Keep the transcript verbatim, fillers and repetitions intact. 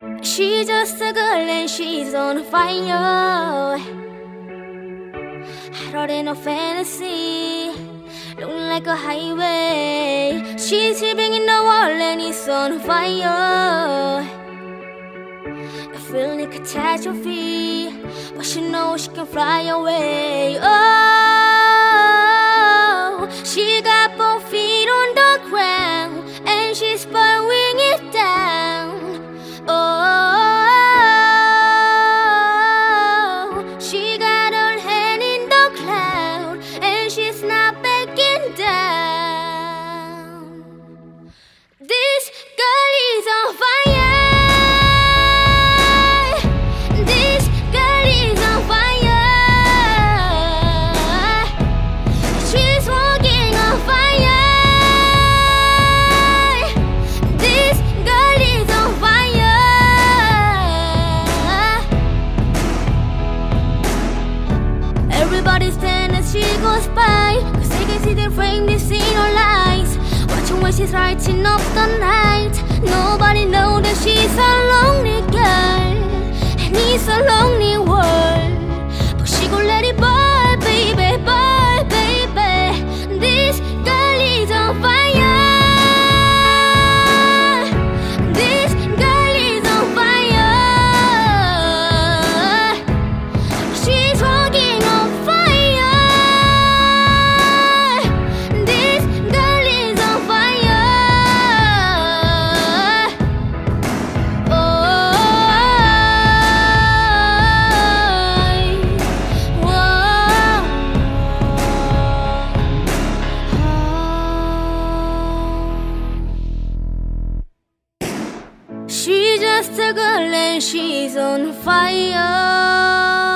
She's just a girl and she's on fire. Hotter than a fantasy, looking like a highway. She's living in the wall and it's on fire. A feeling catastrophe, but she knows she can fly away. Oh, she got both feet on the ground and she's burrowing it down. Oh, she got her hand in the cloud and she's not backing down. This girl is on fire. This girl is on fire. She's walking on fire. This girl is on fire. Everybody stand as she goes by, cause they can see the frame, they see no lights. Watching when she's lighting up the night. Nobody knows that she's a lonely girl and it's a lonely world, but she gon' let it burn, baby, burn, baby. This girl is on fire. This girl is on fire. She's walking on fire. This girl is on fire. Oh, whoa. She's just a girl and she's on fire.